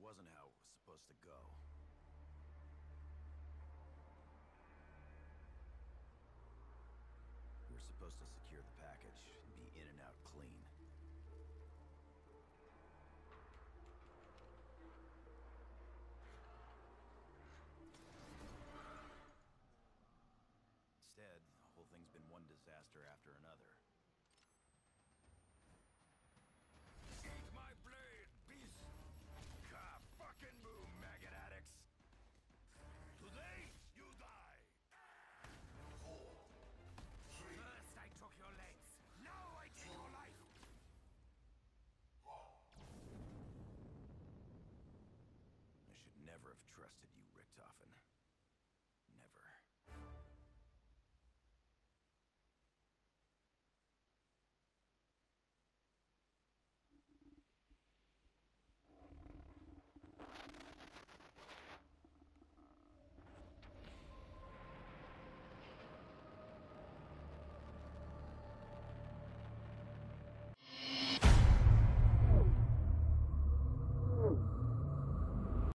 wasn't how it was supposed to go. We were supposed to secure the package and be in and out clean. Instead, the whole thing's been one disaster after another. Eat my blade, beast! Ka fucking boom, maggot addicts! Today, you die! 4, 3... First I took your legs, now I take your life! I should never have trusted you,